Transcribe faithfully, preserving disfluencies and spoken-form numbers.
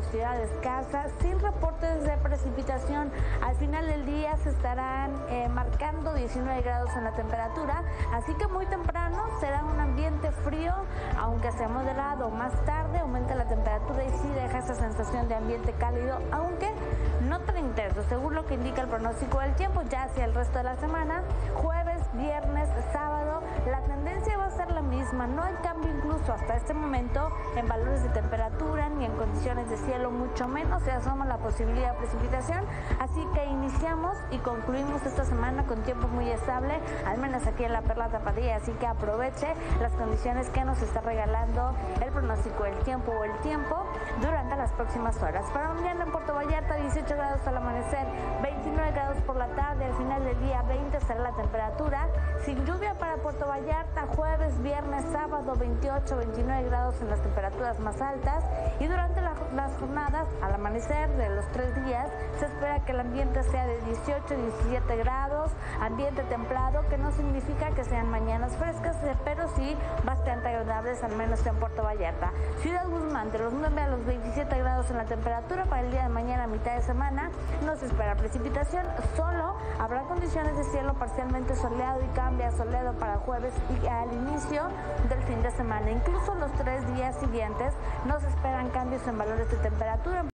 nubosidad escasa, sin reportes de precipitación. Al final del día se estarán eh, marcando diecinueve grados en la temperatura, así que muy temprano será un ambiente frío, aunque sea moderado. Más tarde aumenta la temperatura y sí deja esa sensación de ambiente cálido, aunque no tan intenso, según lo que indica el pronóstico del tiempo. Ya hacia el resto de la semana, jueves, viernes, sábado, la tendencia va a ser la misma. No hay cambio incluso hasta este momento en valores de temperatura ni en condiciones de cielo, mucho menos se asoma la posibilidad de precipitación. Así que iniciamos y concluimos esta semana con tiempo muy estable, al menos aquí en la Perla Tapatía. Así que aproveche las condiciones que nos está regalando el pronóstico del tiempo o el tiempo durante las próximas horas. Para mañana en Puerto Vallarta, dieciocho grados al amanecer, veintinueve grados por la tarde, al final del día veinte será la temperatura. Sin lluvia para Puerto Vallarta, jueves, viernes, sábado, veintiocho, veintinueve grados en las temperaturas más altas. Y durante la, las jornadas, al amanecer de los tres días, se espera que el ambiente sea de dieciocho, diecisiete grados, ambiente templado, que no significa que sean mañanas frescas, pero sí bastante agradables, al menos en Puerto Vallarta. Ciudad Guzmán, de los nueve a los veintisiete grados en la temperatura. Para el día de mañana, mitad de semana, no se espera precipitación, solo habrá condiciones de cielo parcialmente soleado y cambia a soleado para jueves y al inicio del fin de semana. Incluso los tres días siguientes no se esperan cambios en valores de temperatura.